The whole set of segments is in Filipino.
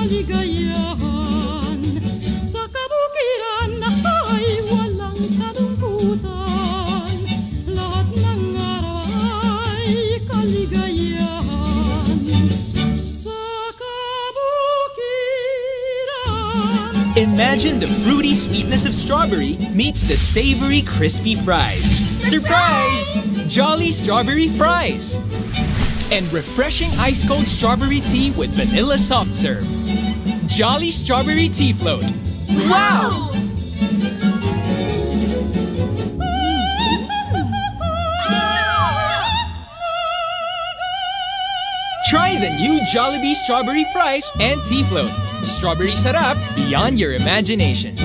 kaligayahan. Sa kabukiran ay walang kalungkutan. Lahat ng araw ay kaligayahan. Sa kabukiran. Imagine the fruity sweetness of strawberry meets the savory crispy fries. Surprise! Jolly Strawberry Fries! And refreshing ice-cold strawberry tea with vanilla soft serve. Jolly Strawberry Tea Float. Wow! Try the new Jollibee Strawberry Fries and Tea Float. Strawberry sarap beyond your imagination.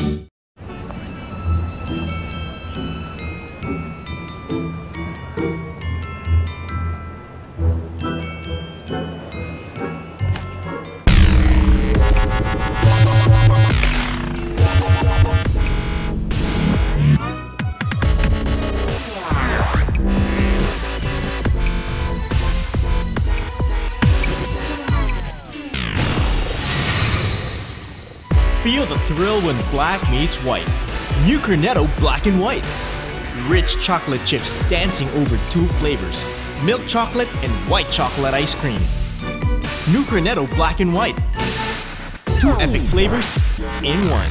Feel the thrill when black meets white. New Cornetto Black and White. Rich chocolate chips dancing over two flavors. Milk chocolate and white chocolate ice cream. New Cornetto Black and White. Two epic flavors in one.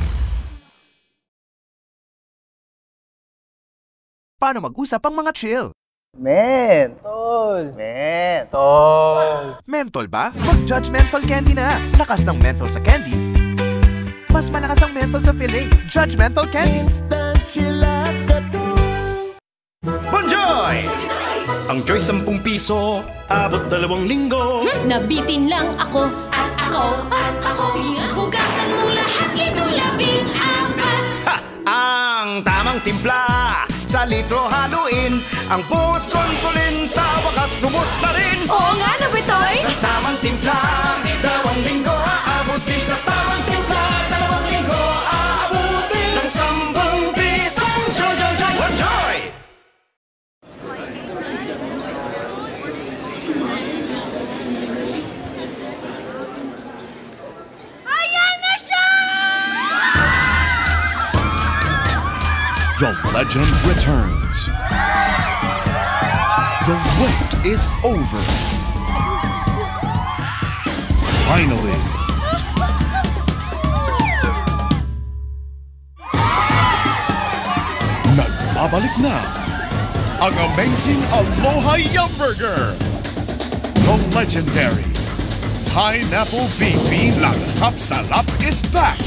Paano mag-usap ang mga chill? Mentol! Mentol! Menthol ba? Mag-Judge Menthol Candy na! Lakas ng menthol sa candy. Mas malakas ang menthol sa filling. Judge Menthol Candy. Instant chillax katol! Bonjoy! Ang Joy 10 piso, abot 2 linggo. Nabitin lang ako at ako at ako. Sige nga, hugasan mo lahat litong 14. Ha! Ang tamang timpla, sa litro haluin. Ang buhos kontrolin, sa wakas lubos na rin. Oo nga, Nabitoy! Sa tamang timpla, 2 linggo aabutin. Sa tamang timpla, 2 linggo aabutin. Ng 10 pisong Joy, Joy, Joy, Bonjoy! The legend returns. The wait is over. Finally. Nagbabalik na ang amazing Aloha Yumburger. The legendary Pineapple Beefy Langhap Sarap is back.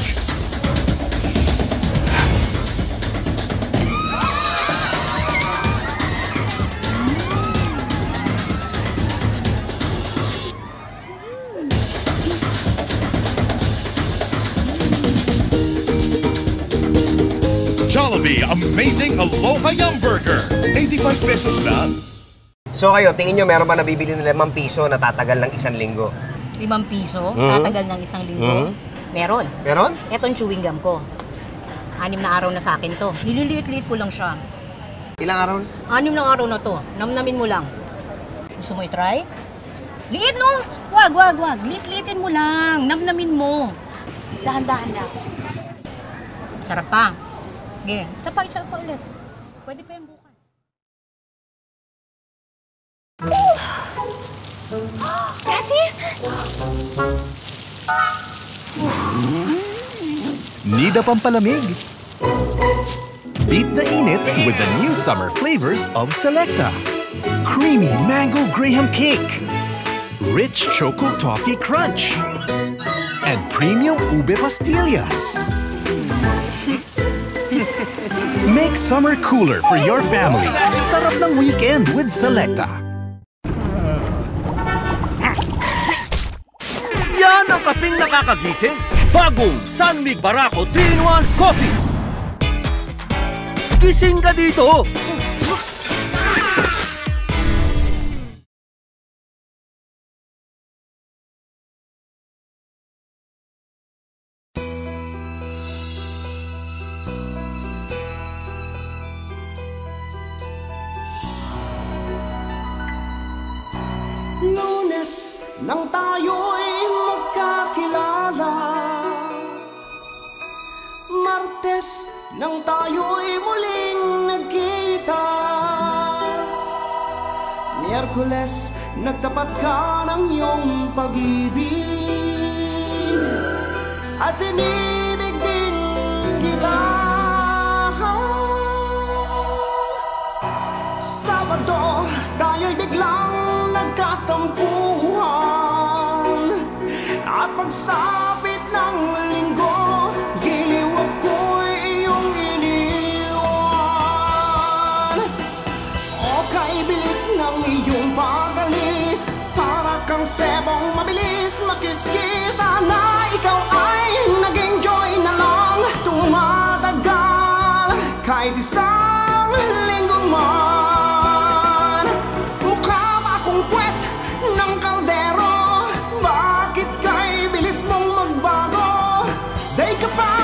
Jollibee Amazing Aloha Yumburger. 85 pesos lang. So kayo, tingin nyo meron ba nabibili ng 5 piso na tatagal ng 1 linggo? 5 piso? Tatagal ng 1 linggo? Meron. Meron? Etong chewing gum ko. 6 na araw na sa akin to. Nililiit-liit ko lang siya. Ilang araw? 6 na araw na to. Namnamin mo lang. Gusto mo i-try? Liit no? Wag. Liit-liitin mo lang. Namnamin mo. Dahan-dahan lang. Sarap pa. Sige, isa pa ulit. Pwede pa yung bukas. Kasi? Nida pampalamig. Beat the init with the new summer flavors of Selecta. Creamy mango graham cake. Rich choco toffee crunch. And premium ube pastillas. Make summer cooler for your family. Sarap ng weekend with Selecta. Yan ang kaping nakakagising. Bagong San Mig Barako 3-in-1 Coffee. Gising ka dito. Lunes nang tayo'y magkakilala, nang tayo'y muling nagkita. Miyerkules, nagtapat ka ng iyong pag-ibig at inibig din kita. Sabado, tayo'y biglang nagkatampuhan at pagsapit ng linggo, giliw ako'y iyong iniwan. O kay bilis ng iyong pag-alis, para kang sebong mabilis makiskis. Sana ikaw ay nag-enjoy na lang, tumatagal kahit isang linggo man. Mukha ba akong puwet ng kaldero? Bakit kay bilis mong magbago? Day ka pa